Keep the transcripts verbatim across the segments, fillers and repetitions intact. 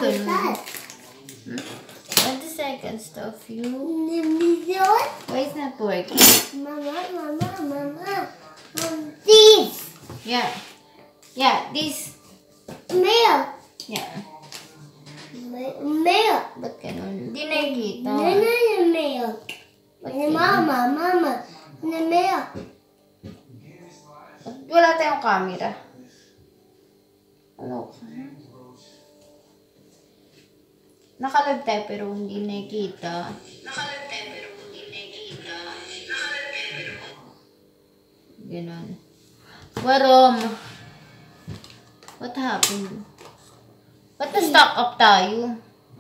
ganun? Hmm? twenty seconds to of you. Why is not working? Mama, mama, mama. Um, this. Yeah. Yeah, this. Milk. Yeah. Milk. Ba't ganun? Hindi nakikita. No, no, no, milk. Mama, mama. No, milk. Wala tayong camera. Ano? Nakalive tayo pero hindi nakikita. Nakalive tayo pero hindi nakikita. Nakalive tayo pero... Ganon. Warom. What happened? Ba't na-stock up tayo?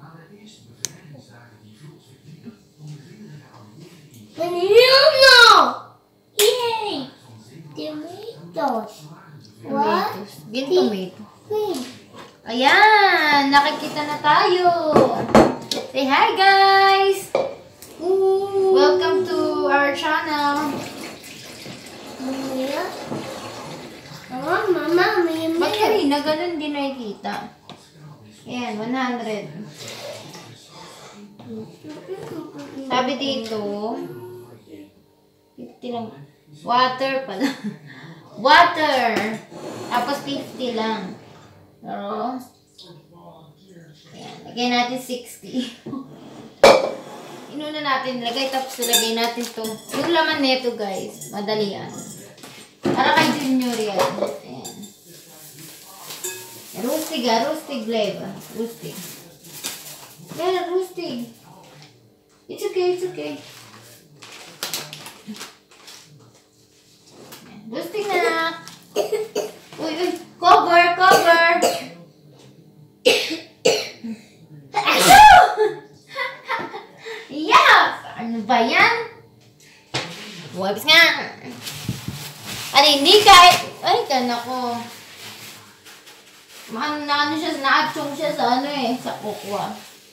No! Yay! Tomatoes. What? Tomatoes. Gin tomato. Green. Ayan! Nakikita na tayo! Say hi, guys! Ooh. Welcome to our channel. Milk. Mama, mama, may Ba't milk. kanina ganun din nakikita? Ayan, one hundred. Sabi dito, fifty lang. Water pala. Water! Tapos fifty lang. Pero, ayan, lagay natin sixty. Inuna natin, lagay tapos lagay natin to. Yung laman nito, guys, madali yan. Para kay Junior yan. Ayan. Roastig ah, roastig flavor. Roastig. Yeah, roastig. It's okay, it's okay. Roastig na. Uy, uy, cover, cover. Yeah! Ano ba yan? Wipes nga. Ano, hindi kahit... Ay, kan ako. Ano na ano siya, na-atchong siya sa ano eh, sa kokwa.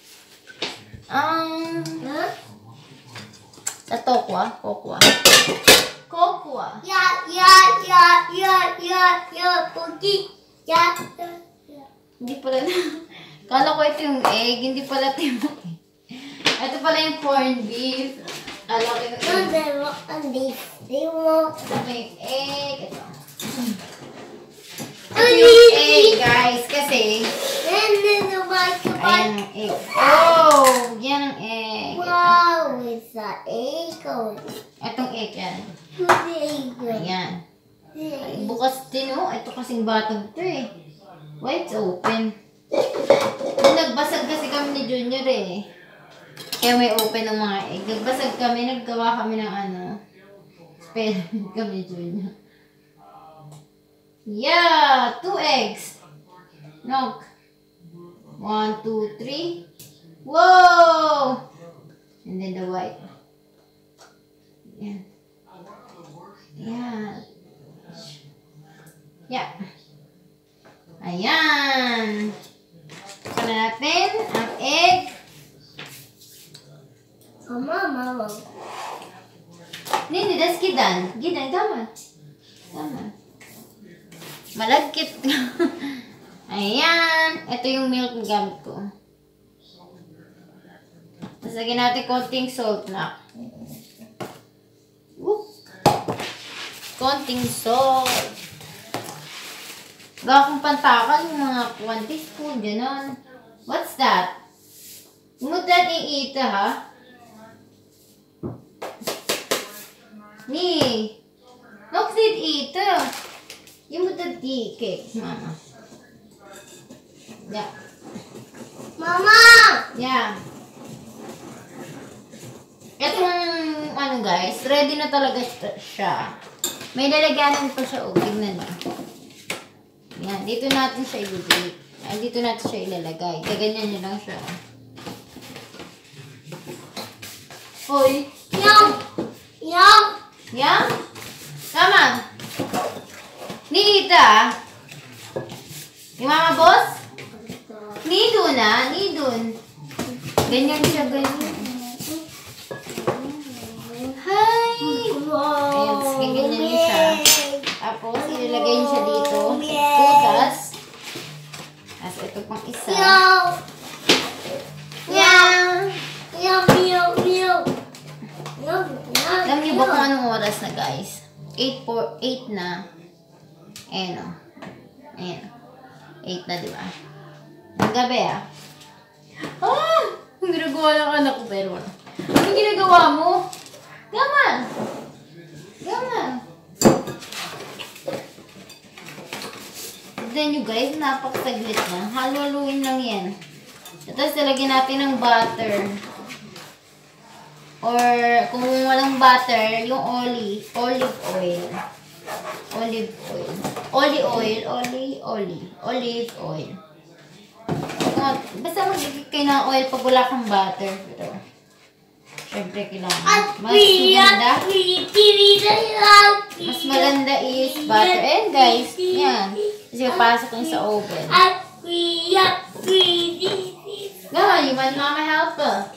Um, Huh? sa tokwa, kokwa. Kokwa. Yeah, yeah, yeah, yeah, yeah, yeah, cookie. Yeah, yeah, yeah. Hindi pala na. Kala ko ito yung egg, hindi pala ito yung egg. Ito pala yung corned beef. Kala ko yung No, egg. they want on this. They want. Ito yung egg. Ito. Ito Ay! yung egg, guys. Kasi, And then the white ayan one. ang egg. Oh! Yan ang egg. Ito. Wow, it's an eagle. Itong egg yan. Who's the eagle? Ayan. The Bukas din oh. Ito kasing batang to eh. Why it's open? Nung nagbasag kasi kami ni Junior eh. Kaya may open ng mga egg. Nagbasag kami, naggawa kami ng ano. Experiment kami ni Junior. Yeah! Two eggs. Knock. One, two, three. Whoa! And then the white. Yeah. Yeah. Yeah. Ayan. Saka na natin ang egg. Mama, mama. Nini, das gidan. Gidan, tama. Tama. Malagkit. Ayan. Ito yung milk na gamit ko. Tapos lagyan natin konting salt na. Whoop. Konting salt. Gawa kong pantakan yung mga one teaspoon, gano'n. What's that? Mo that iita, ha? Ni. What's it eater? You mo that cake, mama. Yeah. Mama! Yeah. Itong, ano guys, ready na talaga siya. May lalagyanan pa siya, o, tignan na. Yan, dito natin siya ibibig. Ay, dito natin siya ilalagay. Gaganyan nyo lang siya. Hoy. Yum! Yum! Yan? Tama. Niita. Yung mama boss? Nido na. Nidun. Ganyan siya, ganyan. Hi! Ayan, tapos ganyan niya siya. Tapos, ilalagay niyo siya dito. Putas. Tapos, ito pang isa. Yum! guys. eight for eight na. Ayan o. Ayan. eight na, di ba? Ang gabi ah. Ah! Ang ginagawa ng anak ko, pero ano? Anong ginagawa mo? Gaman! Gaman! Tignan nyo guys, napakasaglit na. Halo-haluin lang yan. Tapos talagyan natin ng butter. Or kung walang butter, yung olive, olive oil. Olive oil. Olive oil, olive, olive, olive oil. Uh, basta mag-igit kayo ng oil pag wala kang butter. Pero, syempre kailangan. Mas maganda. Mas maganda is butter. And guys, yan. Kasi papasok yun sa oven. Go, you want mama help?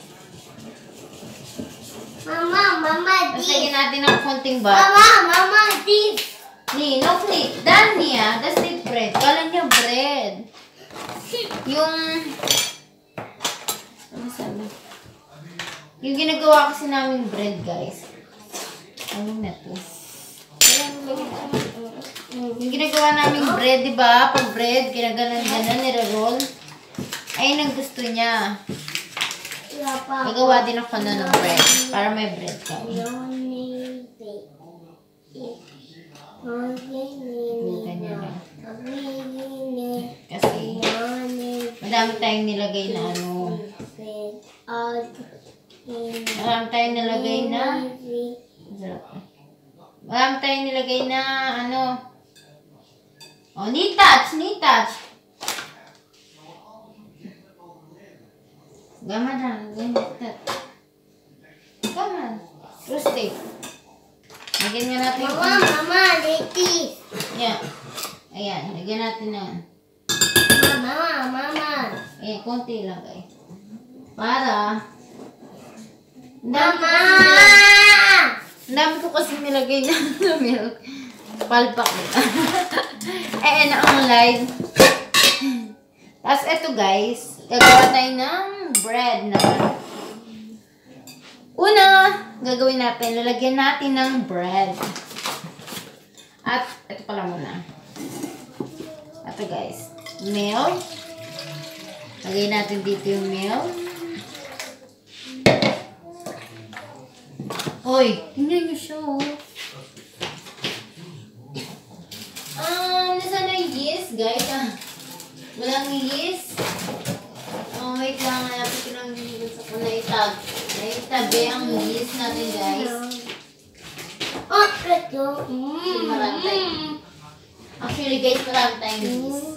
Mama, mama, Tapos this. lagyan natin ng konting butter. Mama, mama, this. Ni, no flip. Dan niya, that's it bread. Kala niya bread. Yung, ano sabi? Yung ginagawa kasi namin bread, guys. Ano na to? Yung ginagawa namin bread, di ba? Pag bread, ginaganan-ganan, nire-roll. Ayun ang gusto niya. Gagawa din ako na ng bread. Para may bread ka. Ganyan lang. Kasi, madami tayong nilagay na ano. Marami tayong nilagay na. Marami tayong nilagay na ano. Oh, knee touch, knee touch. Gama na, ganyan. Gama. Rustic. Lagyan nga natin. Mama, mama, this. Yeah. Ayan, lagyan natin na. Mama, mama. Ayan, konti lang guys. Para. Ang dami ko Mama. kasi, ang dami ko kasi nilagay na milk. Palpak mo. Ayan na ang live. Tapos eto guys, gagawa tayo ng bread naman. Una, gagawin natin, lalagyan natin ng bread. At, ito pala muna. Ito guys, milk. Lagay natin dito yung milk. Hoy, tingnan nyo siya oh. Um, nasa na yung yeast guys ah. Walang yeast. Oh, wait lang. Hanapin ko lang dito sa kung naitag. Naitabi ang yeast natin, guys. Oh, ito. Actually, marami tayong, actually, guys, marami tayong yeast.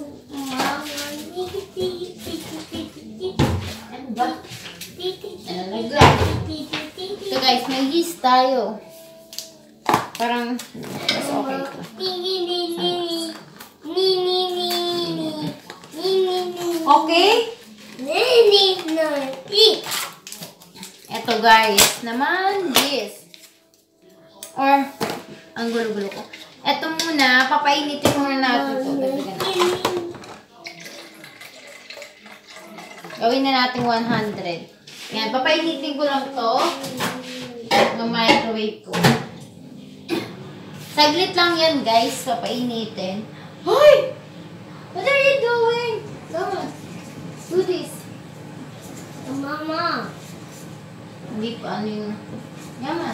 Ano ba? Ano naglag? So, guys, may yeast tayo. Parang, mas okay ito. Okay? Eto guys, naman this. Or, ang gulo-gulo ko. Eto muna, papainitin muna natin ito. Gawin na natin one hundred. Yan, papainitin ko lang to. Mag-microwave ko. Saglit lang yan guys, papainitin. Hoy! What are you doing? Come on. Do this. Mama. Hindi pa ano yung... Yaman.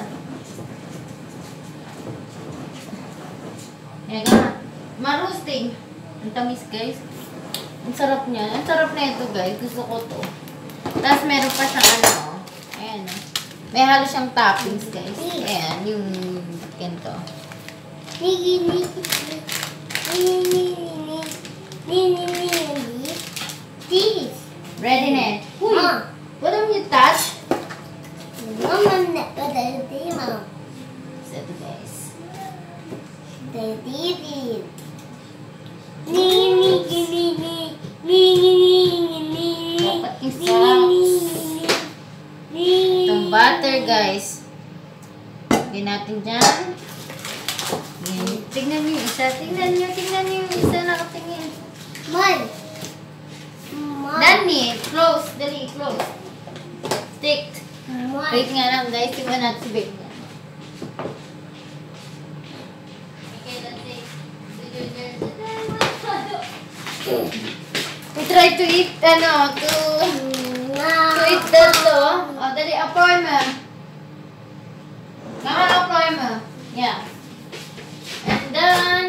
Yan nga. Marusting. Ang tamis guys. Ang sarap niya. Ang sarap na ito guys. Gusto ko to. Tapos meron pa siyang ano. Ayan. May halos siyang toppings guys. Ayan. Yung ganito. Nini, nini, nini, nini, nini, nini, this. Ready na. Uy! Ma. What am you touch? Mama, na, daddy, mama. So ito guys. Daddy, nini, nini, nini, nini, nini, Dapat yung sauce. Itong butter guys. Lagyan natin dyan. Yan. Tignan niyo yung isa. Tignan niyo. Tignan niyo yung isa nakatingin. Man. Man. Dani, close. Dali, close. Stick. Man. Wait nga lang guys. Tingnan natin si Big. We try to eat, ano, to, to eat that, to. Oh, dali, apply mo. Mama, apply mo. Yeah. And then,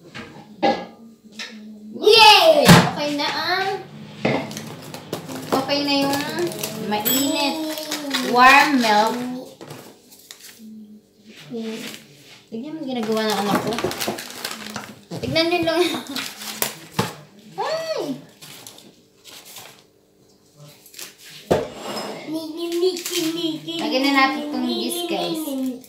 Yay! okay na ang, okay na yung mainit. Warm milk. Tignan mo ginagawa ng anak ko. Tignan nyo lang. Ay! Lagyan na natin itong yeast, guys.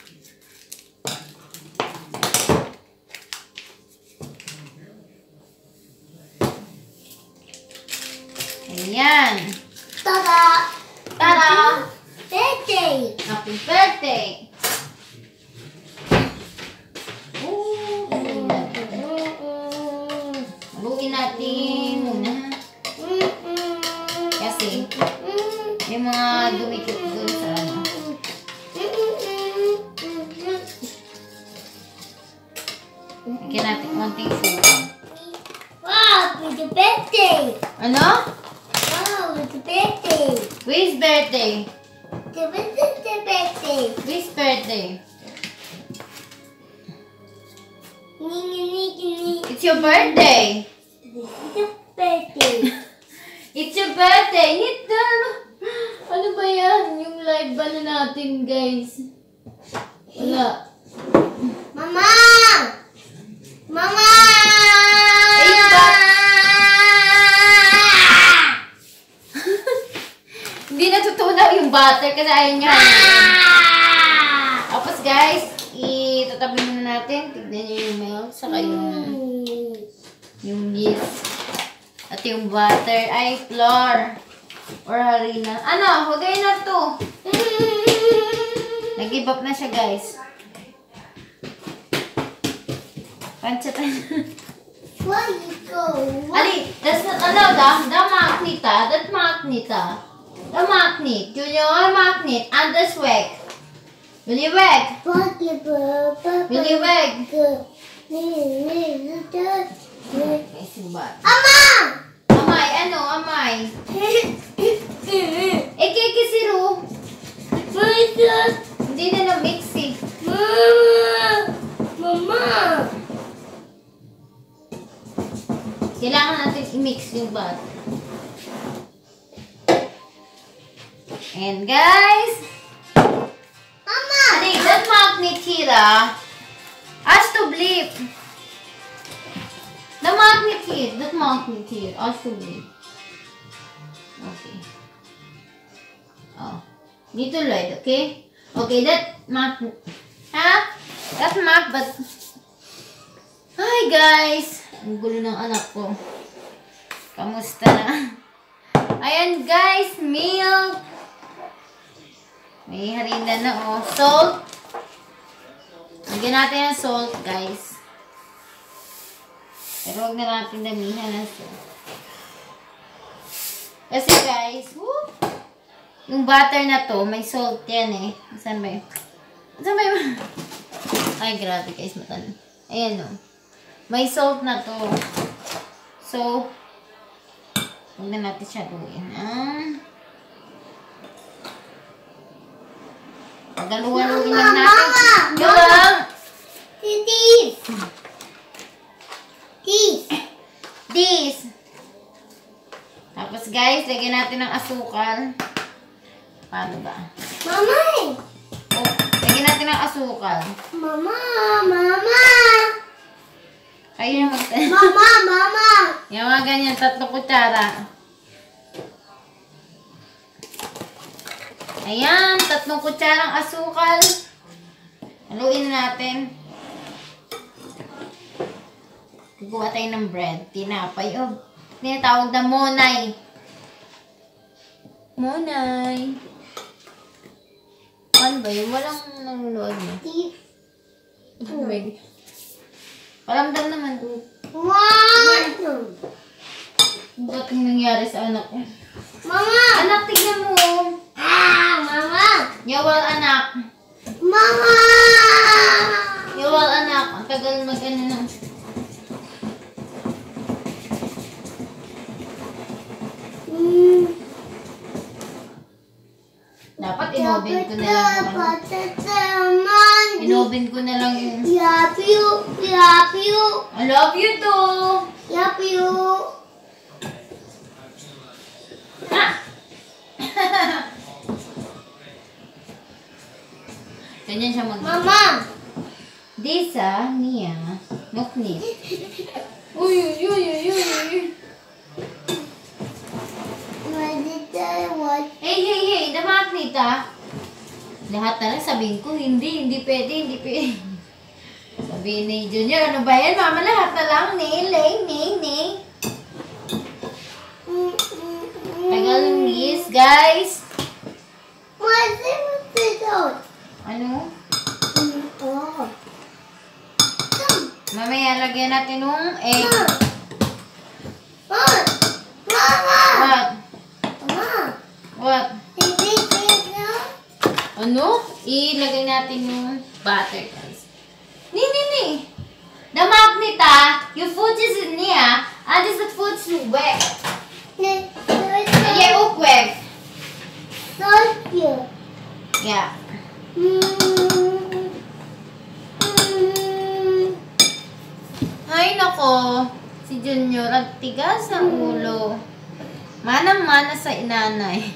Ayan. Tada! Tada! Birthday! Happy birthday! Ooh, haluin natin muna. Kasi, may mga dumikit doon sa ano. Lagyan natin konting suka. Wow, it's a birthday! Ano? Wow, it's a birthday! Whose birthday? The birthday! Whose birthday? It's your birthday! It's a birthday! It's your birthday! Nita! Ano ba yan? Yung live ba na natin, guys? Wala. Mama! Mama! Ayun ba? Hindi natutunaw yung butter kasi ayaw niya. Tapos guys, itatabi muna natin. Tignan niyo yung milk, saka yung, yung yeast. At yung butter ay flour. Or harina. Ano? Hugay na to. Nag-give up na siya, guys. Panchatan. Where you go? Ali, that's not allowed, ah. The magnet, ah. That magnet, ah. The magnet. Junior magnet. And the swag. Will you wag? Will you wag? Ay, simbat. Ama! Amay, ano? Amay. Eh, kiki siro. Hindi na na-mix, eh. Mama! Mama! Kailangan natin i-mix yung butter. And guys, Mama! Ali, that magnet here, ah, has to blip. The magnet here, that magnet here, has to blip. Okay. Oh, dito light, okay? Okay, that magnet. Ha? That mag, but... Hi guys! Ang gulo ng anak ko. Kamusta na? Ayan guys, milk. May harina na oh. Salt. Lagyan natin ng salt guys. Pero huwag na natin damihan ng salt. Kasi guys, woo, yung butter na to, may salt yan eh. Saan ba yun? Saan ba yun? Ay, grabe guys, matan. Ayan oh. May salt na to. So, huwag na natin siya luin. Ah. Pagaluan-luin lang natin. Yung lang. This! This! This. Tapos guys, lagyan natin ng asukal. Paano ba? Mama! Oh, lagyan natin ng asukal. Mama! Mama! Kayo yung mag- Mama! Mama! yung mga ganyan, tatlong kutsara. Ayan, tatlong kutsarang asukal. Haluin na natin. Gugawa tayo ng bread. Tinapay. Oh, tinatawag na monay. Monay. Ano ba yun? Walang nanonood mo. This! Oh my God. Palamdam naman. Wow! Ba't yung nangyari sa anak ko? Mama! Anak, tignan mo. Ah! Mama! Yawal, anak. Mama! Yawal, anak. Ang tagal mag-ano na. inoven ko na lang. Inoven ko na lang yung... Love you, love you, I love you too! love you. Ah! Ganyan siya mag... Mama. Disa, niya, nuknit. Uy, uy, uy, uy, uy, uy. Hey, hey, hey, damaknit ah. Lahat na lang sabihin ko, hindi, hindi pwede, hindi pwede. Sabihin ni Junior, ano ba yan? Mama, lahat na lang, ni, lay, ni, ni. Tagal ng list, guys. Ano? Mamaya, lagyan natin ng egg. What? What? Ano? Ilagay natin yung butter, guys. Ni, ni, ni. The magnet, ah. Your food is in here. And this is food wet. Yeah, ook weg. Yeah. Ay, nako. Si Junior, ang tigas ng ulo. Manang-mana sa inanay.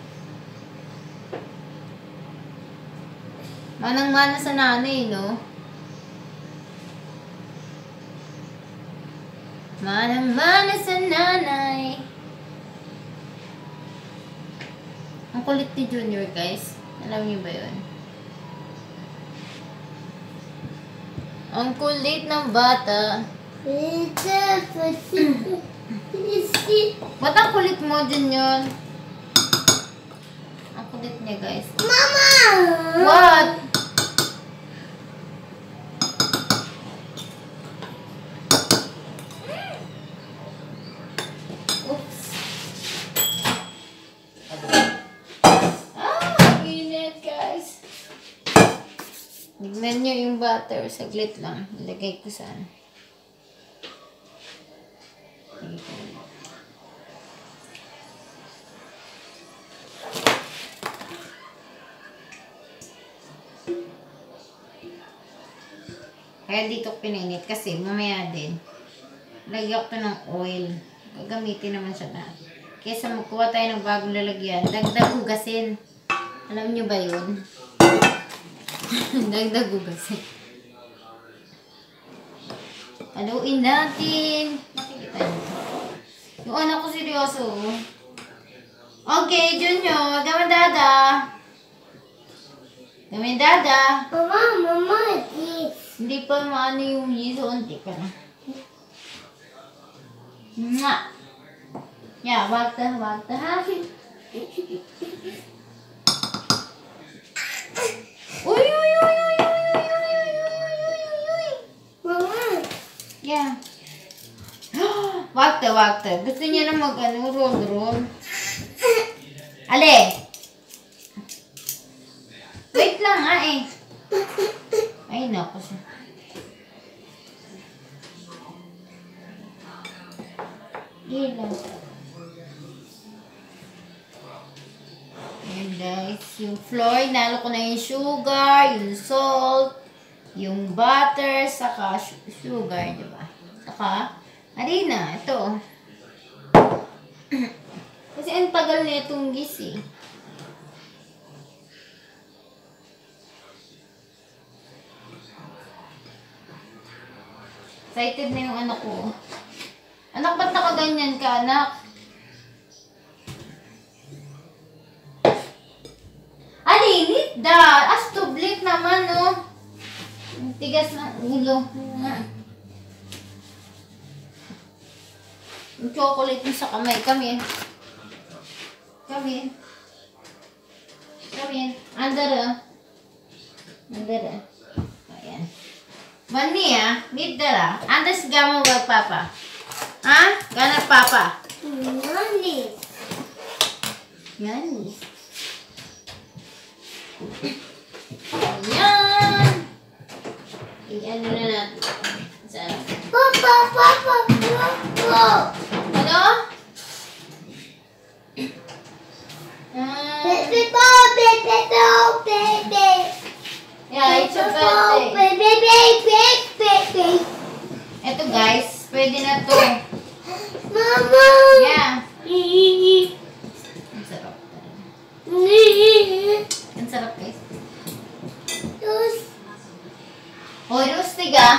Manang-mana sa nanay, no? Manang-mana sa nanay. Ang kulit ni Junior, guys. Alam niyo ba yun? Ang kulit ng bata. Ba't ang kulit mo, Junior? Ang kulit niya, guys. Mama! What? Oops. Ah, init, guys. Tignan nyo yung butter. Saglit lang. Ilagay ko saan. Kaya dito ko pininit kasi mamaya din. Lagyan ko ng oil. Gagamitin naman siya na. Kesa magkuha tayo ng bagong lalagyan. Dagdag hugasin. Alam nyo ba yun? Dagdag hugasin. Haluin natin. Nakikita nyo. Yung anak ko seryoso. Okay, Junior. Gawin dada. Gawin dada. Mama, mama, this. Hindi pa maano yung yiso. Unti pa na. Mwah! Yeah, wag the, wag the happy. Uy, uy, uy, uy, uy, uy, uy, uy, uy, uy, uy. Mama. Yeah. Wag the, wag the. Gusto niya na mag, ano, roll, roll. Ale! Wait lang nga eh. Ay, naku siya. Ilan. Ayan guys, yung flour, nalo ko na yung sugar, yung salt, yung butter, saka sugar, diba? Saka, harina, ito. Kasi ang tagal na itong gis eh. Excited na yung anak ko. Anak, ba't nakaganyan ka, anak? Alinit da! As tublik naman, oh. Ang tigas ng ulo. Yung chocolate mo sa kamay. Come in. Come in. Come in. Under, ah. Under, ah. Ayan. Mani, ah. Midder, ah. Under sigaw mo ba, papa? Ha? Ganap papa? Nani. Yan. Ayan. I-ano na natin. Saan? Papa, papa, papa. Ano? Ah. Pepe, po, pepe, po. chocolate. Baby, baby, baby. Ito guys, pwede na to. Mama. Yeah. Ang sarap. Ang sarap guys. Yes. Hoy, rustig ah.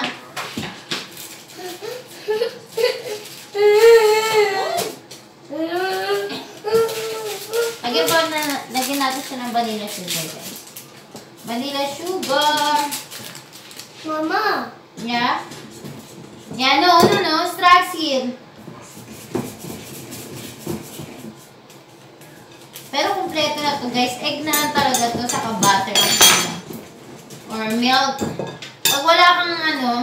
Lagyan pa na, lagyan natin siya ng vanilla sugar guys. Vanilla sugar. Mama. Yeah. Yeah, no, no, no. Straxil. Pero kumpleto na to guys. Egg na lang talaga to. Saka butter or ano. Or milk. Pag wala kang ano.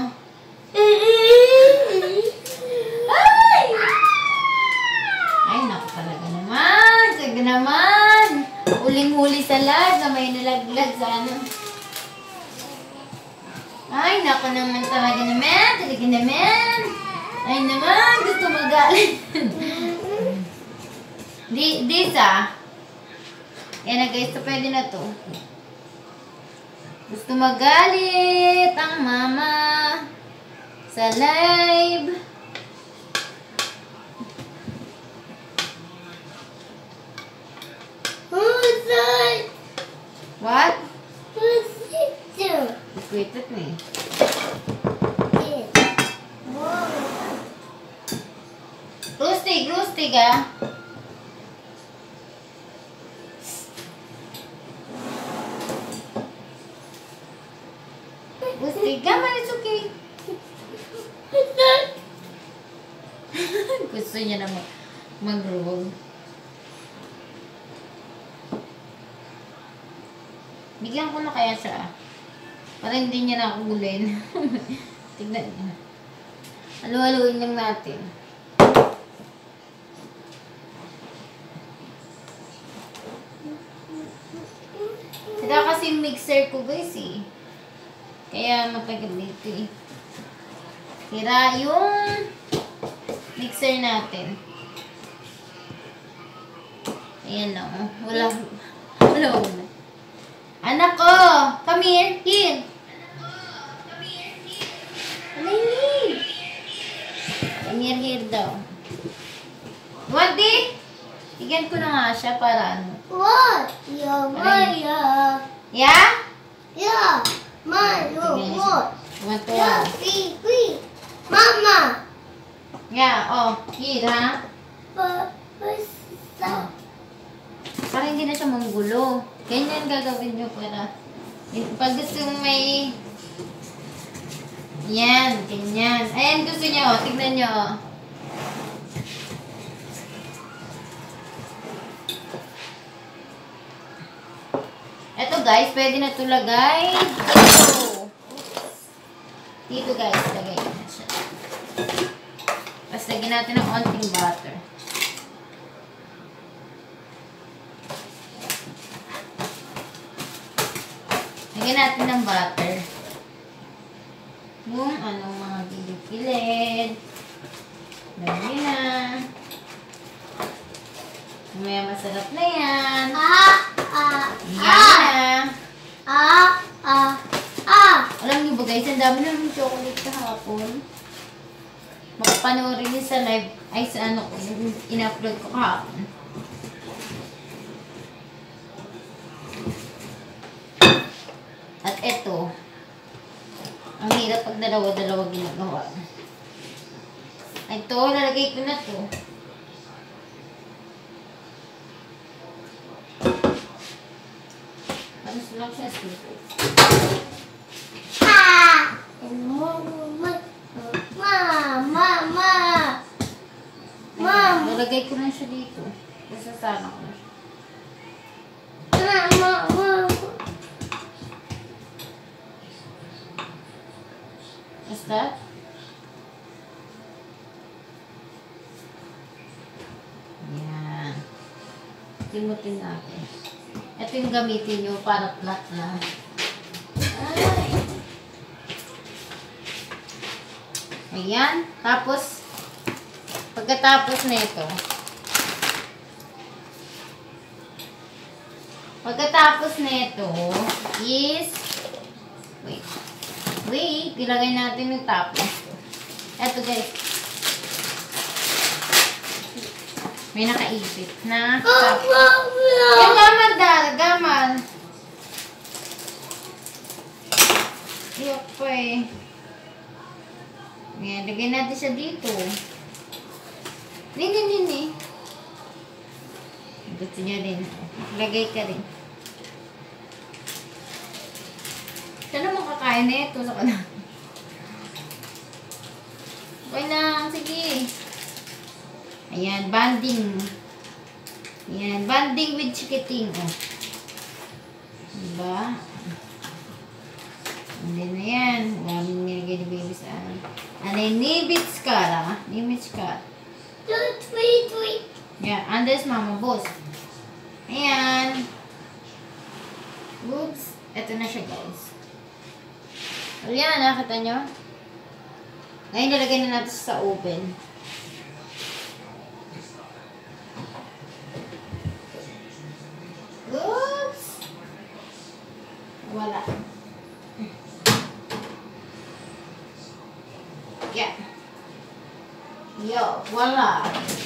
Ay! Ay, naku talaga naman. Talaga naman. Uling-huli sa lahat na may nalaglag sa ano. Ay, naku naman talaga naman. Talaga naman. Ay naman, gusto magalit. Di, this ah. Yan na guys, so pwede na to. Gusto magalit ang mama sa live. Who's that? What? Who's it? Wait at me. Rustig, rustig ah. Rustig ka, man, it's okay. Who's that? Gusto niya na mag- mag-roll. Bigyan ko na kaya siya. Para hindi niya na ako gulin. Tignan niya. Halu-haluin lang natin. Saka kasi mixer ko guys eh. Kaya matagal dito eh. Sira yung mixer natin. Ayan na oh. Wala. Wala wala. Anak ko! Come here! Here! Come here! Come here, here daw. Want it? Bigyan ko na nga siya para ano. What? Yeah, Maya. Yeah? Yeah. Maya, Sige. what? Want to Yeah, ah. see, see. Mama. Yeah, oh. Here ha? But, what's that? Para hindi na siya manggulo. Ganyan gagawin nyo para pag gusto mong may yan, ganyan. Ayan gusto nyo, oh. Tignan nyo. Oh. Eto guys, pwede na ito lagay dito. Dito guys, lagay na siya. Tapos lagyan natin ng onting butter. Lagyan natin ng butter. Yung anong mga gilid-gilid. Lagyan na. Mamaya masarap na yan. Ah, ah, Yan ah, na. ah, ah, ah. Alam niyo ba guys, ang dami namin chocolate kahapon. Makapanoorin niyo sa live, ay sa ano ko, yung in-upload ko kahapon. At eto, ang hirap pag dalawa-dalawa ginagawa. Ito, lalagay ko na to. Ano lang siya stupid. Ah. Mama, mama, mama. Mom. Lalagay ko na siya dito. Nasasana ko na siya. Mama, mama. What's that? Yan. Timutin natin. Ito yung gamitin nyo para flat na. Ay. Ayan. Tapos, pagkatapos na ito, pagkatapos na ito is, Wait. Wait, ilagay natin yung toppings. Eto guys. May nakaipit na toppings. Yung gamal dal, gamal. Iyok pa eh. Ngayon, lagay natin siya dito. Nini, nini. Gusto niya din. Lagay ka rin. Saan naman kakain na ito sa kanan? Okay lang. Sige. Ayan. Banding. Ayan. Banding with chikiting. Oh. Diba? Hindi na yan. Maraming nilagay ni baby sa ano. Ano yung nibits ka lang? Nibits ka. Two, three, three. Yeah. Andes mama boss. Ayan. Oops. Ito na siya guys. Ayan, nakita nyo? Ngayon, nilagay na natin sa oven. Oops! Wala. Yeah. Yo, wala.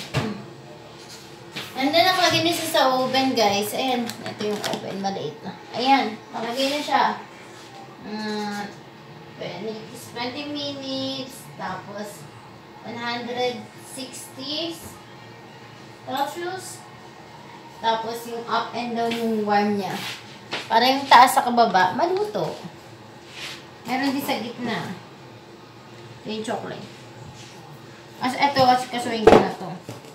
And then, nakalagay na siya sa oven, guys. Ayan, ito yung oven. Maliit na. Ayan, nakalagay na siya. Uh, twenty minutes, tapos one hundred sixty Celsius, tapos yung up and down yung warm niya. Para yung taas sa kababa, maluto. Meron din sa gitna. Ito yung chocolate. As ito, kasi kasuhin ko na to.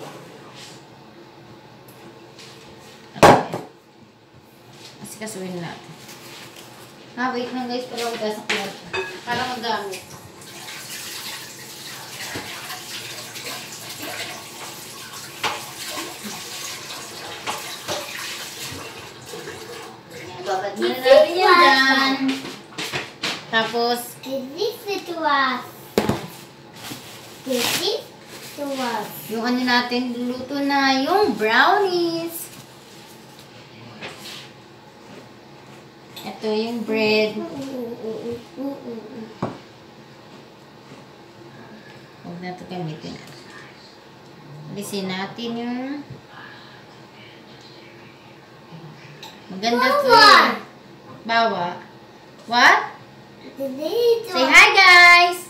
Okay. Kasi kasuhin natin. Ah, wait lang guys, para magkasaklat. Para magamit. Babad na natin yan dyan. Tapos, This is to us. This is to us. yung ano natin, luto na yung brownies. Ito yung bread. Huwag na ito gamitin. Alisin natin yung maganda to eh. Bawa. What? Say hi guys!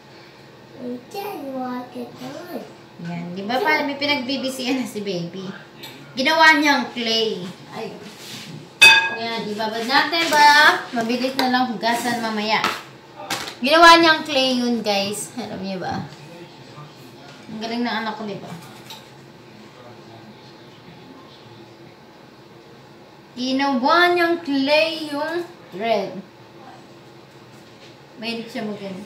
Yan. Di ba pa may pinagbibisihan na si baby? Ginawa niyang clay. Ayun. Yan, ibabad natin ba? Mabilis na lang hugasan mamaya. Ginawa niyang clay yun, guys. Alam niyo ba? Ang galing ng anak ko, di ba? Ginawa niyang clay yung red. Mahilig siya magano.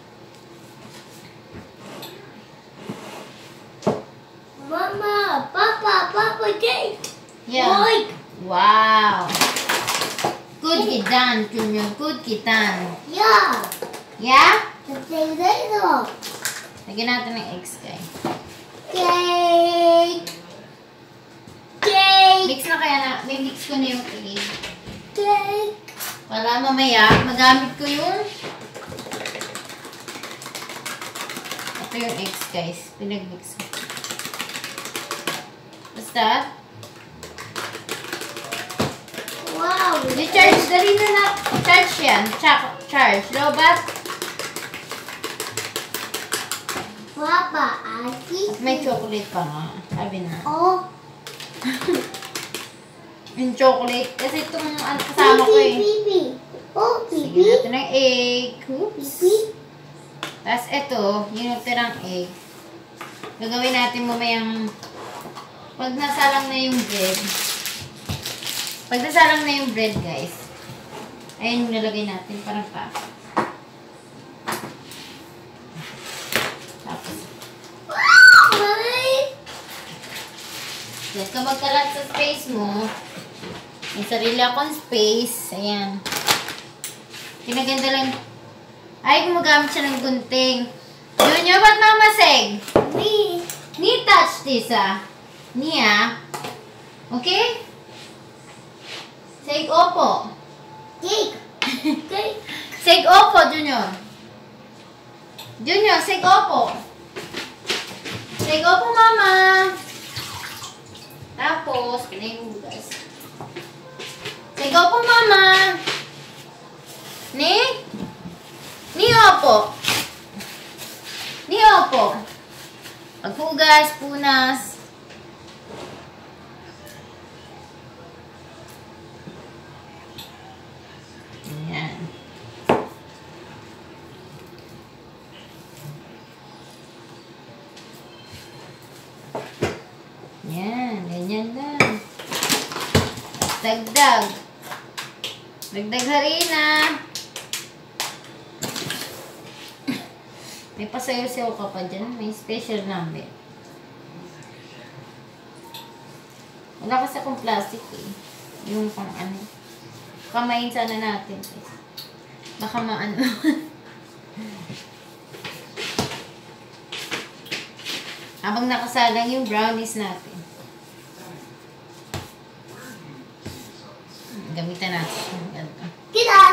Mama, Papa, Papa, cake. Yeah. Boy. Wow! Good kitan, Junior. Good kitan. Yeah. Yeah? The potato. Lagyan natin ng eggs, guys. Cake. Cake. Mix na kaya na. May mix ko na yung egg. Cake. Para mamaya, magamit ko yung ito yung eggs, guys. Pinag-mix ko. Basta, Wow. i-charge. Dali na na. Charge yan. Char charge. Robot. Papa, Aki. May chocolate pa nga. Sabi na. Oh. Yung chocolate. Kasi itong ano, kasama ko eh. Pipi. Oh, Sige pipi. natin ng egg. Oops. Pipi. Tapos ito, yung tirang egg. Gagawin natin mamayang pag nasalang na yung bread. Pag nasalang na yung bread, guys. Ayun, nilagay natin parang pa. Tapos, Mami. yes, kapag kalat sa space mo, may sarili akong space. Ayan. Pinaganda lang. Ay, gumagamit siya ng gunting. Junior, ba't mamasig? Me. Ni touch this, ah. Niya. Okay? Say opo. Cake. Cake. Say opo, Junior. Junior, say opo. Say opo, mama. Tapos, pinahugas. Say opo, mama. Ni? Ni opo. Ni opo. Paghugas, punas. Ayan. Yan, ganyan lang. Dagdag. Dagdag harina. May pasayo-sayo ka pa dyan. May special number. Wala kasi akong plastic eh. Yung pang ano. Kamayin sana natin. Baka maano. Habang nakasalang yung brownies natin. Gamitan natin. Ganito. Kitan!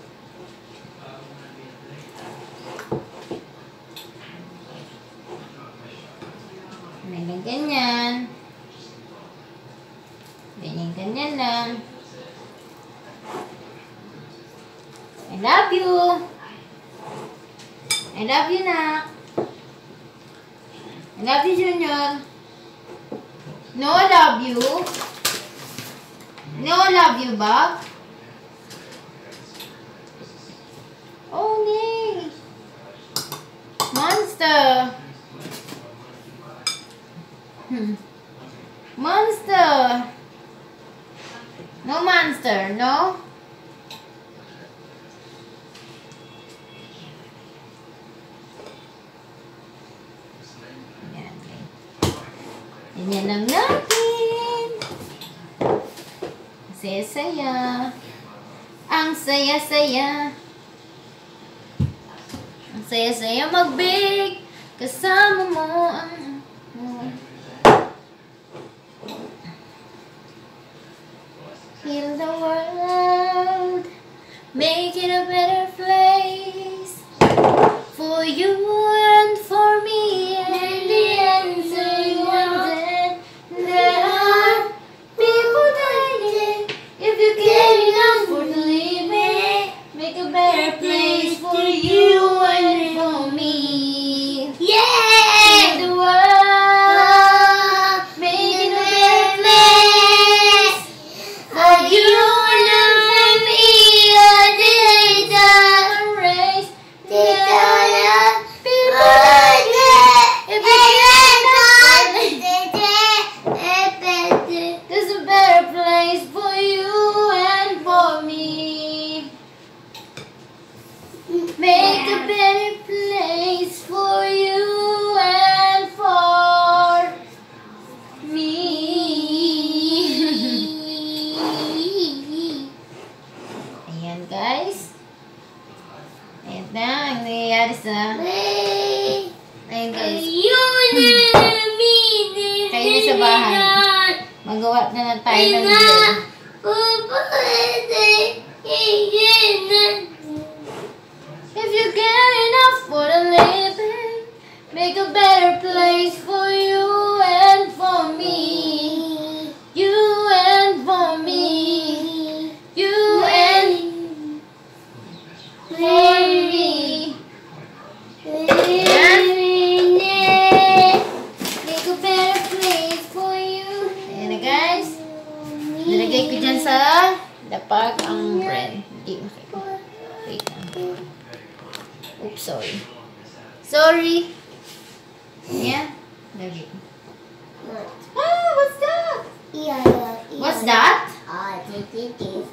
Ganyan, ganyan. Ganyan, ganyan lang. I love you. I love you, Nak. I love you, Junior. No, I love you. No, I love you, Bob. Oh, nee. Monster. Hmm. Monster. No monster, no? Yan. Ganyan lang natin. Saya-saya. Ang saya-saya. Ang saya-saya mag-bake. Kasama mo ang... Heal the world, make it a better place for you and for me. And the answer you wanted, there are people dying. If you care enough for the living, make a better place for you and for me. Yeah! Heal the world, make it a better place. For you and for me, a digital race. Digital people like that. If you can't, there's a better place for you and for me. Make a better place for you and for me. Ayan guys. Ayan na ang nangyayari sa... Ayan guys. Kayo na sa bahay. Magawa na lang tayo ng bread. If you care enough for the living, make a better place for you and for me. You and for me. You and for me. Ayan. Make a better place for you. Ayan na guys. Nilagay ko dyan sa lapag ang bread. Hindi makikita. Wait lang. Oops, sorry. Sorry. Yeah. Lagi. Ah, what's that? What's that? Ah, this is.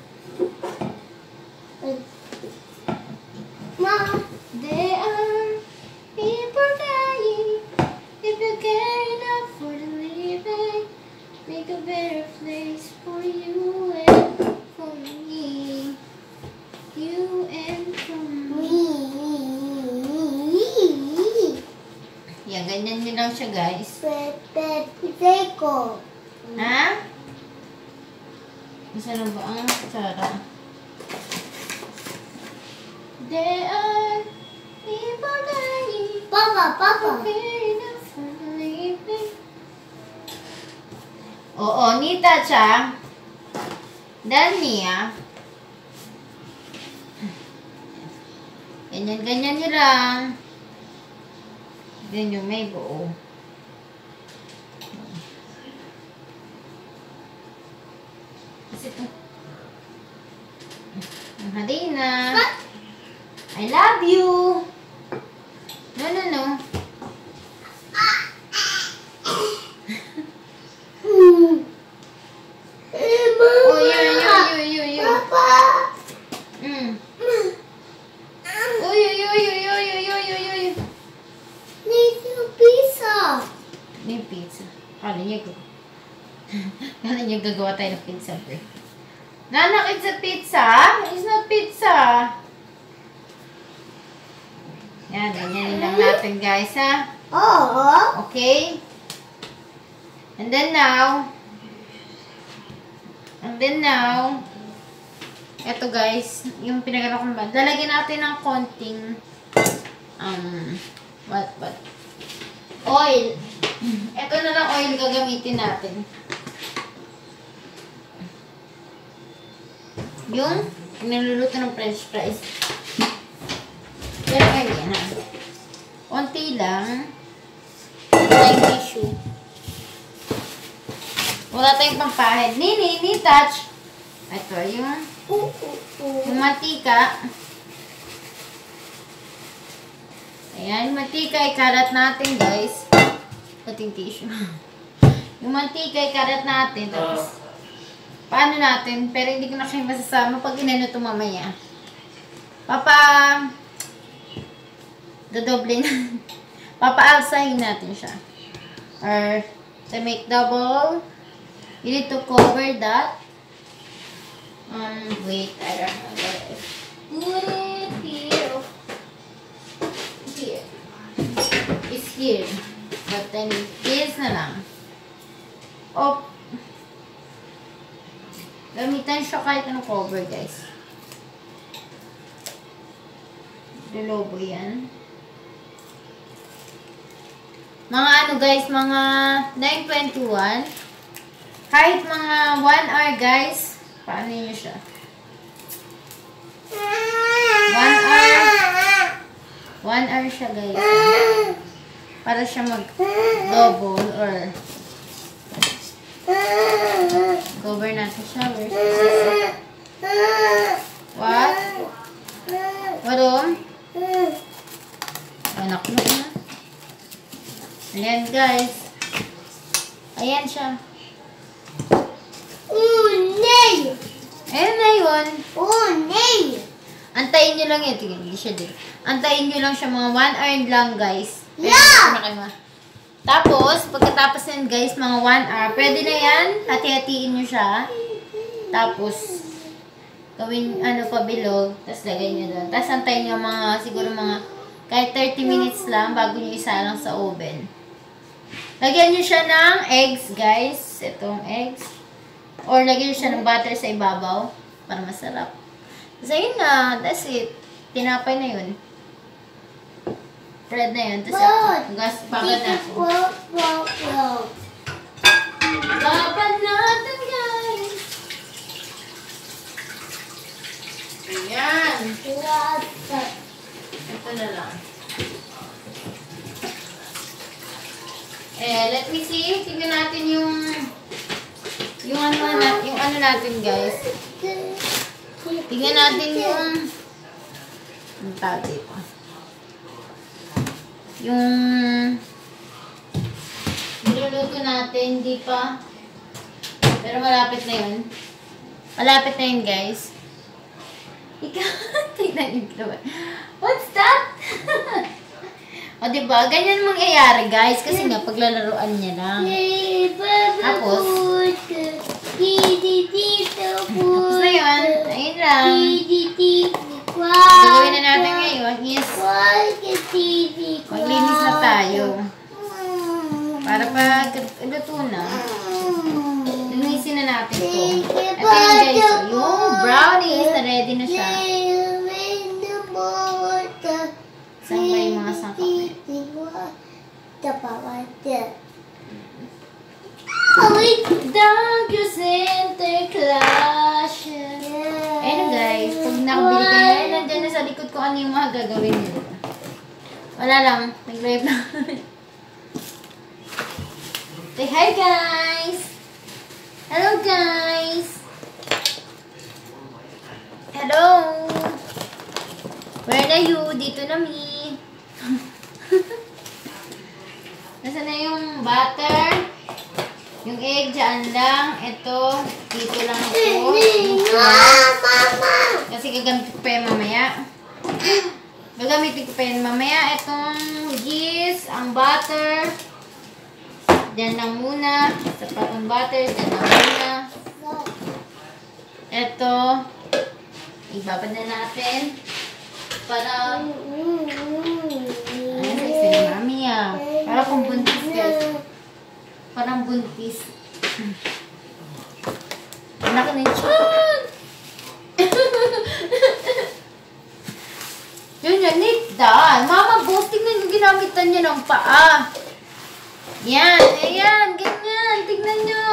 Mom. There are people dying. If you care enough for the living, make a better place for you and for me. You and for me. Yan, ganyan nyo lang siya, guys. Pepe ko. Ha? Gusto na ba ang kutsara? There are people dying. Papa, Papa. Oo, Nita siya. Dania. Ganyan-ganyan nyo lang. Ganyan yung may buo. Kasi ito. Ang Hadina. I love you. No, no, no. Oh, yun, yun, yun, yun, yun. Papa. Mm. Uy, uy, uy, uy, uy, uy, uy, uy, uy. Need your pizza. May pizza. Kala niya ko. Kala niya gagawa tayo ng pizza, bro. Nanak, it's a pizza? It's not pizza. Yan, ganyan lang natin, guys, ha? Oh. Okay? And then now, and then now, eto guys, yung pinagano ko ba, lalagyan natin ng konting, um, what, what, oil. Eto na lang oil gagamitin natin. Yung niluluto ng french fries. Pero ngayon, ha? Konti lang. Like tissue. Wala tayong pampahid. Nini, ni touch. Ito, yung, yung mantika. Ayan, yung mantika, ikalat natin, guys. Pating tissue. Yung mantika, ikalat natin. Tapos, paano natin? Pero hindi ko na kayo masasama pag inano ito mamaya. Papa, dodoble na. Papa-alsahin natin siya. Or, to make double, you need to cover that. Um, wait, I don't know where it is. Put it here. Here. It's here. But then, this na lang. Oh. Gamitan siya kahit anong cover, guys. Lulobo yan. Mga ano, guys, mga nine twenty-one. Kahit mga one hour, guys. Paano nyo siya? one hour. one hour siya, guys. Para siya mag-double or cover natin siya. Where's this? What? Wadom? Anak mo na. Ayan, guys. Ayan siya. Oh, nay! Ayan na yun. Oh, nay! Antayin nyo lang yun. Tingnan, hindi siya din. Antayin nyo lang siya mga one hour lang, guys. Pero, Yeah! na kayo, ma. Tapos, pagkatapos yan, guys, mga one hour, pwede na yan. Hati-hatiin nyo siya. Tapos, gawin, ano, pabilog. Tapos, lagay nyo doon. Tapos, antayin nyo mga, siguro mga, kahit thirty minutes lang, bago nyo isa lang sa oven. Lagyan nyo siya ng eggs, guys. Itong eggs. Or, lagyan nyo siya ng butter sa ibabaw. Para masarap. So, yun na. That's it. Tinapay na yun. Bread na yun. Tapos, Wow! gas, bagad na ako. Wow, wow, wow. Babad natin, guys. Ayan. Wow. Ito na lang. Eh, let me see. Tingnan natin yung yung ano, na, yung ano natin, guys. Tingnan natin yung ang tawag dito. Yung niluluto natin, hindi pa. Pero malapit na yun. Malapit na yun, guys. Ikaw, tingnan yung naman. What's that? O, diba? Ganyan mangyayari, guys. Kasi nga, paglalaroan niya lang. Tapos, tapos na yun. Ayun lang. Gagawin na natin ngayon is maglinis na tayo. Para pag luto na, linisin na natin ito. Ito yung guys, yung brownies na ready na siya. Dagyo Sinterklaas. Ayun guys, pag nakabili kayo, ayun, nandyan na sa likod ko ano yung mga gagawin nyo. Wala lang, nag-live na. Say hi guys! Hello guys! Hello! Where are you? Dito na mi. Nasaan na yung butter? Yung egg dyan lang. Ito, dito lang ito. Kasi gagamit ko pa yan mamaya. Gagamitin ko pa yan mamaya. Itong yeast, ang butter. Dyan lang muna. Sapat ang butter. Dyan lang muna. Ito. Ibabad na natin. Para... Ay, sexy na mami ah. Para kung buntis guys. Parang buntis. Anak na yung chan! Yun yun, Nate Dan. Mama, boss, tignan yung ginamitan niya ng paa. Yan, ayan, ganyan. Tignan nyo.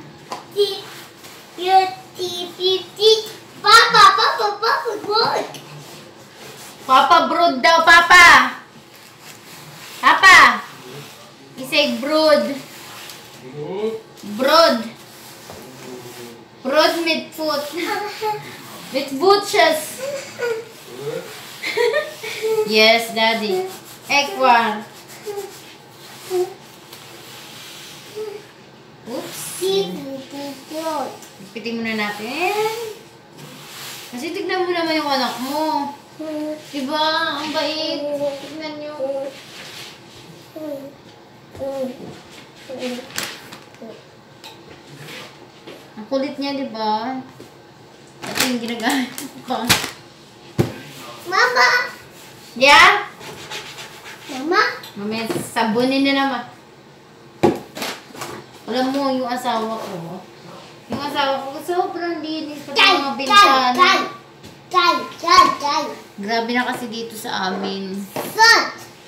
Papa, Papa, Papa, good. Papa, brood daw, Papa. Papa. Isay brood. Brood. Brood with foot. With butches. Yes, Daddy. Eggwan. Oops. Pitin muna natin. Kasi tignan mo naman yung anak mo. Diba? Ang bait. Tignan nyo. Ang kulit niya, diba? Ito yung ginagamit ko. Mama! Yeah? Mama? Mamaya, sabunin na naman. Alam mo, yung asawa ko, yung asawa ko, sobrang linis pati Kay! mga Kay! bintana. Kay! Kay! Kay! Kay! Grabe na kasi dito sa amin. Son!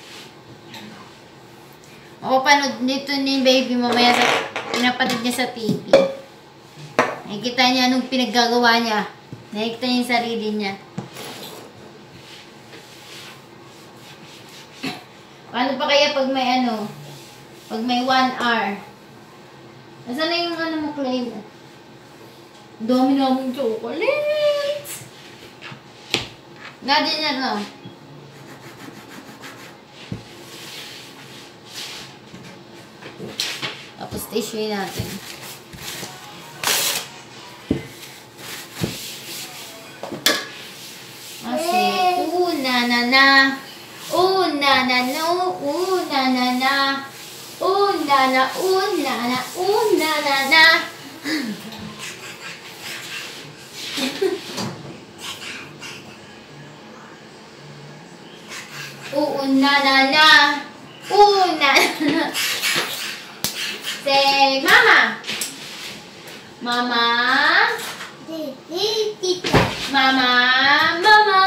Mapapanood nito ni baby mamaya sa pinapanood niya sa T V. Nakikita niya anong pinaggagawa niya. Nakikita niya yung sarili niya. Paano pa kaya pag may ano? Pag may one hour? Nasaan na yung ano mo, Clay? Dami naming chocolates! Natin na no? Tapos tissue natin. Kasi, una na na. Una na na. Una na na. Una na. Una na. Una na na. Una na na. Una na na. Say, Mama. Mama. Mama. Mama.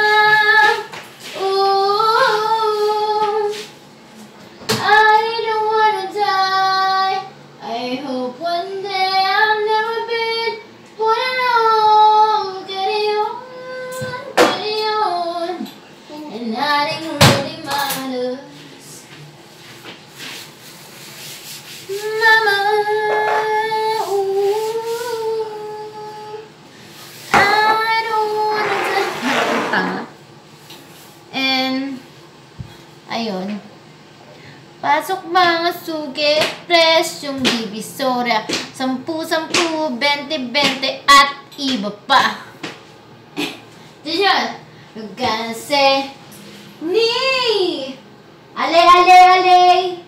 Oh, I don't wanna die. I hope one day I'll never be one alone. Carry on, carry on, and nothing really matters. Mama, ooh, I don't wanna die. And, ayun. Pasok mga sugi, presyong divisora. Sampu, sampu, bente, bente, at iba pa. Diyan, you're gonna say, nee! Ale, ale, ale!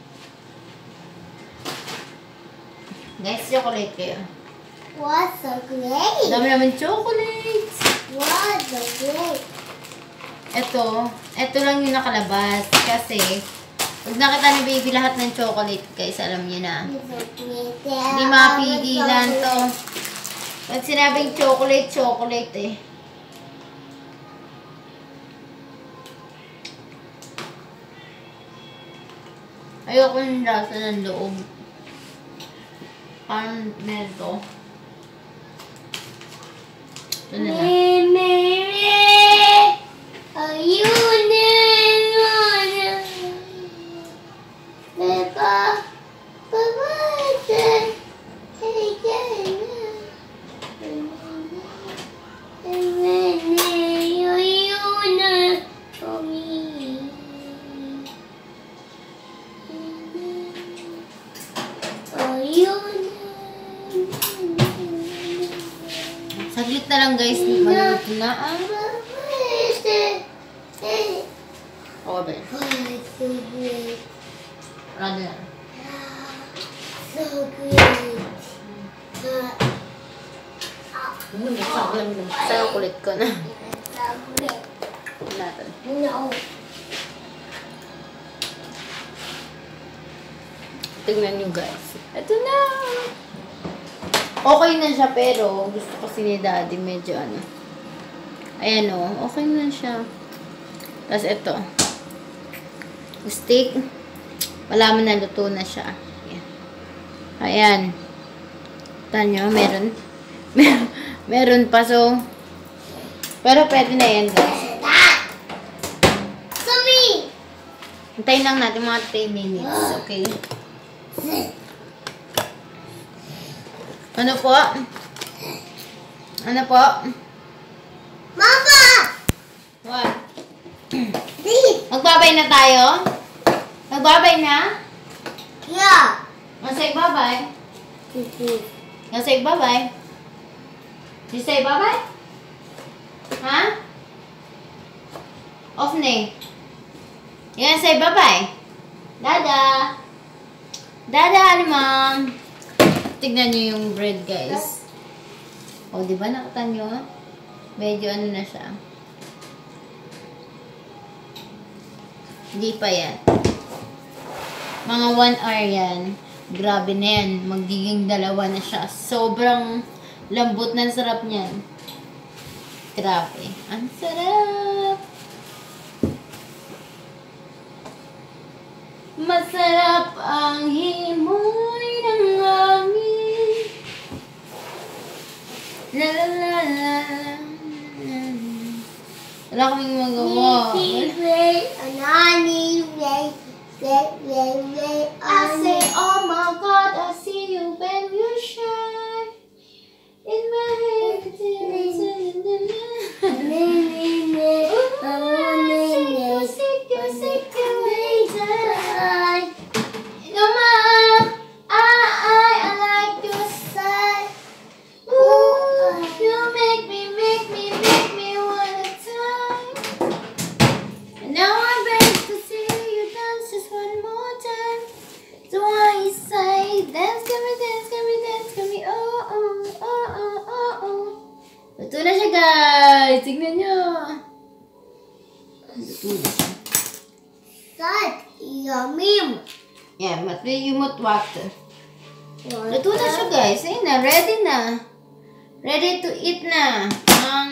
Guys, chocolate kayo. What's so great? Dami naman chocolates. What's so great? Ito, ito lang yung nakalabas. Kasi, pag nakita ni baby lahat ng chocolate, guys, alam niyo na. Hindi mapigilan to. Pag sinabing chocolate, chocolate eh. Ayoko yung lasa ng loob. Parang nito. Ito na lang. Ayun na. Beba. Baba. Saglit na lang guys, maluluto na ang... Oo ba yun? Rado na. So great. Hmm, sa alam mo. Sa kulit ko na. Natin. No. Tingnan nyo guys. Ito na! Okay na siya pero gusto kasi ni daddy medyo ano. Ayan o. Okay na siya. Tapos ito. Steak. Wala man na luto na siya. Ayan. Ayan. Tanyo, meron. Mer meron pa so. Pero pwede na yan guys. Sumi! Hintayin lang natin mga ten minutes. Okay? Ano po? Ano po? Mama! What? Please! Magbabay na tayo? Magbabay na? Yeah! I'll say bye-bye. I'll say bye-bye. You say bye-bye? Ha? Off na eh. You gonna say bye-bye? Dada! Dada, alimang! Tignan nyo yung bread, guys. O, di ba nakita nyo? Medyo ano na siya. Hindi pa yan. Mga one hour yan. Grabe na yan. Magiging dalawa na siya. Sobrang lambot na sarap niyan. Grabe. Ang sarap! Masarap ang himoy ng hangin. La la la la. Wala kaming magawa. I say, oh my God, I see you when you shine in my head. Ito na siya, guys. Tignan nyo. Ito na siya. That yummy. Yeah, but you mut water. Ito na siya, guys. Ayun na. Ready na. Ready to eat na. Ang,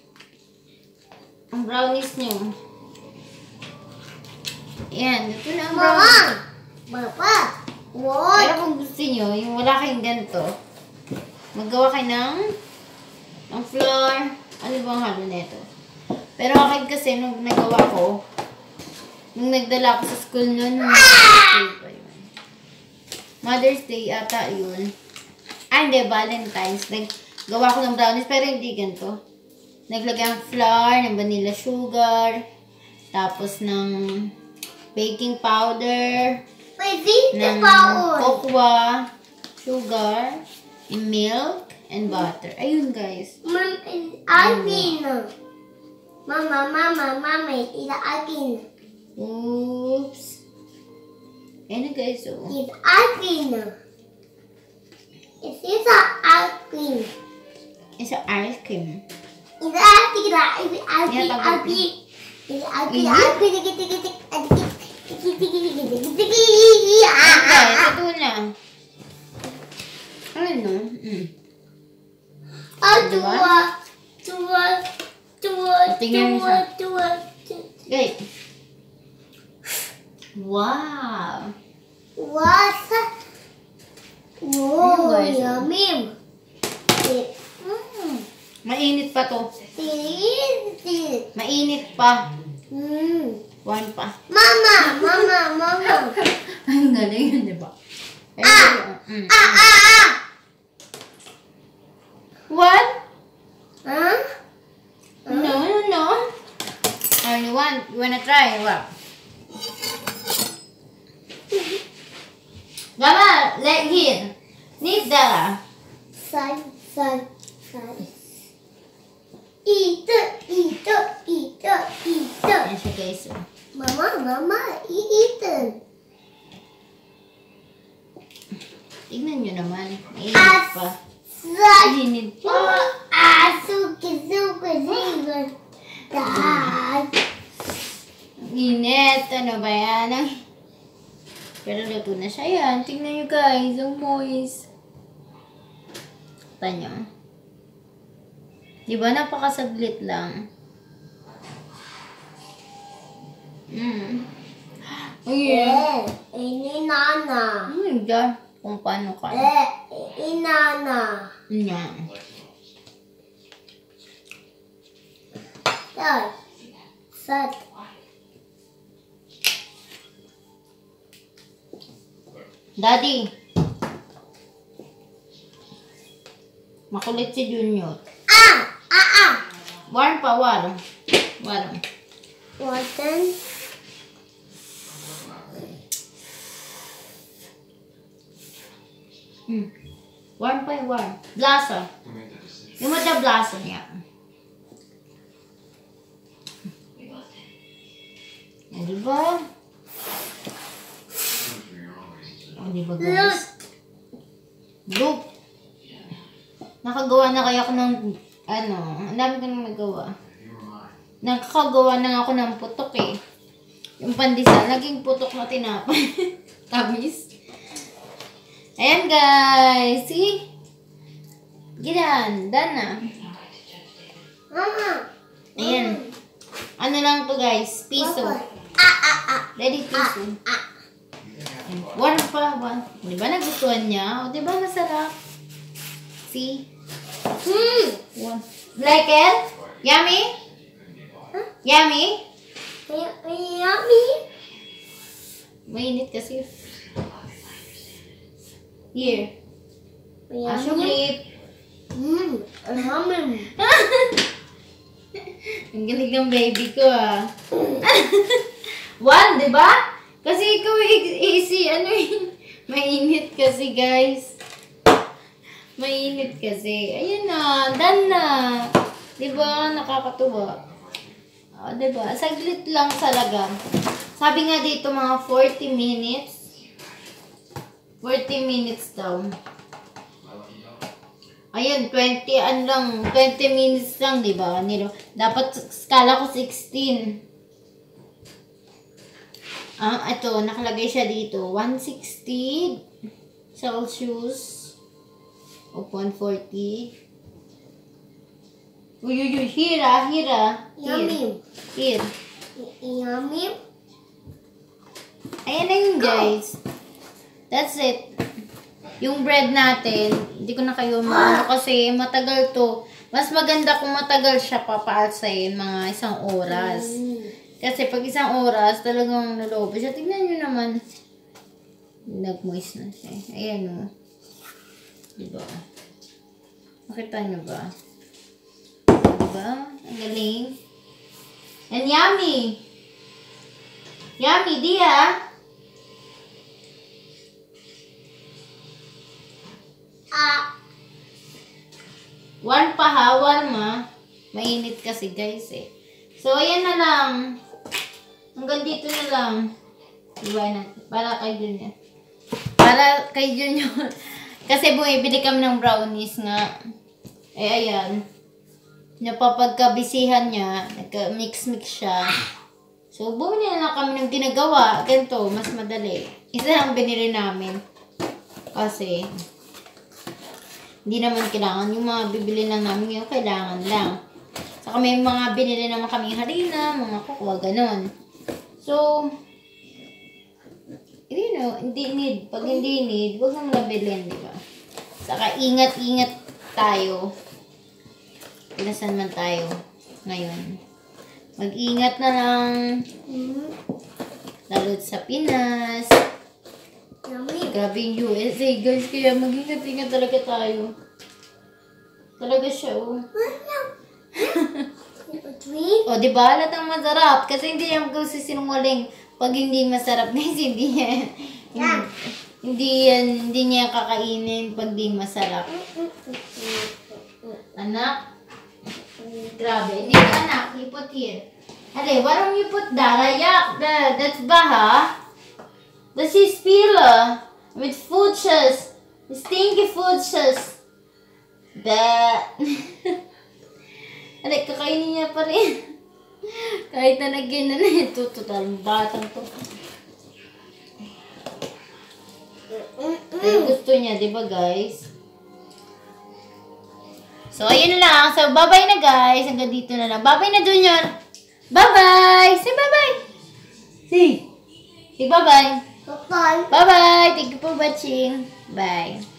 ang brownies nyo. Ayan. Ito na ang brownies. Mama! Papa! What? Pero kung gusto nyo, yung wala kayong ganito, maggawa kayo ng ng flour. Ano bang halo nito? Pero akin kasi, nung nagawa ko, nung nagdala ko sa school nun, Mother's Day pa yun. Mother's Day ata yun. Ah, hindi, Valentine's. Naggawa ko ng brownies, pero hindi ganito. Naglagay ang flour, ng vanilla sugar, tapos ng baking powder, Pwede ng pa cocoa, sugar, and milk, and butter. Ayun, guys. Mom, akin. Mama, mama, mama, ila akin. Oops. Ayan na, guys, oh. It's akin. It's isa akin. It's a ice cream. It's akin, it's akin, akin, Yeah, tapos- akin. It's akin, Mhm. akin, akin, akin, akin, akin, Ayan, guys, ito na. Ano, no? Mm. Ah, Diba? tua, tua, tua, Tingnan mo tua, siya. tua. Wait. Wow. What's Ayun, Oh, guys. yummy. Mm. Mainit pa to. Tis. Mainit pa. Mm. One pa. Mama, mama, mama. Ang galing yun, di ba? Ah! Mm. Ah, ah, ah. What? Huh? No, no, no. Only one. You wanna try? What? Gama, let here. Need the. Sun, sun, sun. Eat, eat, eat, eat. Ayan siya guys. Mama, mama, eat. Tignan nyo naman. Mainit As- pa. Sun. Mainit pa. Oh, ah, suki, suki, suki. Dad. Init. Ano ba yan? Ay. Pero luto na siya yan. Tingnan nyo guys. Ang moist. Kita nyo. Diba napakasaglit lang. Mm. Ayan. Eh, ini nana. Oh my God. Kung paano ka. Eh, inana. Yan. Dad. Sat. Daddy. Makulit si Junior. Ah, ah, ah. Warm pa, warm. Warm. Water. Hmm. Warm pa, warm. Blasa. Yung mada blasa niya. O, diba? O, diba guys? Look. Nakagawa na kaya ako ng, ano, ang dami ko nang nagawa. Nakakagawa na ako ng putok eh. Yung pandesal, naging putok na tinapay. Tamis. Ayan guys, see? Gilan, done na. Mama. Ayan. Ano lang to guys, piso. Ah, ah, ah. Ready piso. One pa, one. Di ba nagustuhan niya? O di ba masarap? See? Hmm. One. Like it? Yummy? Yummy? Y- Yummy. Mainit kasi. Here. Yummy. Asukit. Hmm. Yummy. Ang galing ng baby ko ah. One, di ba? Kasi ikaw i- easy, ano yun? Mainit kasi guys. Mainit kasi. Ayun na, done na. Di ba? Nakakatuwa. O, di ba? Saglit lang talaga. Sabi nga dito mga forty minutes. forty minutes daw. Ayun, twenty, ano lang, twenty minutes lang, di ba? Nilo. Dapat skala ko sixteen. Ah, ito, nakalagay siya dito. one sixty Celsius. O one forty. Uy, uy, uy, here ah, here ah. Here. Yummy. Here. Y- Yummy. Ayan na yun, guys. That's it. Yung bread natin, hindi ko na kayo maano kasi matagal to. Mas maganda kung matagal siya papaalsayin, mga isang oras. Mm. Kasi pag isang oras, talagang naloob siya. Tignan nyo naman. Nag-moist na siya. Ayan o. Diba? Makita nyo ba? Diba? Ang galing. And yummy! Yummy, di ah! Ah. Warm pa ha, warm ha. Mainit kasi guys eh. So, ayan na lang. Hanggang dito na lang. Diba na? Para kay Junior. Para kay Junior. Kasi bumibili kami ng brownies nga. Eh, ayan. Napapagkabisihan niya. Nagka-mix-mix siya. So, bumili na lang kami ng ginagawa. Ganito, mas madali. Isa lang binili namin. Kasi, hindi naman kailangan. Yung mga bibili lang namin yung kailangan lang. Saka may mga binili naman kami harina, mga kukuha, ganon. So, hindi know, hindi need. Pag hindi need, huwag nang nabilin, di ba? Saka ingat-ingat tayo. Pinasan man tayo ngayon. Mag-ingat na lang. Lalo sa Pinas. Yummy. Grabe yung U S A, guys. Kaya mag-ingat-ingat talaga tayo. Talaga siya, oh. Three. O, di ba? Halatang masarap. Kasi hindi yan magsisinungaling. Pag hindi masarap, guys, hindi yan. Yeah. Hindi yan, hindi niya kakainin pag di masarap. Anak? Grabe. Hindi ka, anak. You put here. Ale, why don't you put that? Ayak. That, that's baha. That's his pila. With food shoes. Stinky food shoes. That. Ale, kakainin niya pa rin. Kahit na nagyan na na ito. Total, batang to. Pero gusto niya, di ba guys? So, ayun lang. So, bye-bye na guys. Hanggang dito na lang. Bye-bye na Junior. Bye-bye. Say bye-bye. Say. Say bye-bye. Bye. Bye-bye. Thank you for watching. Bye.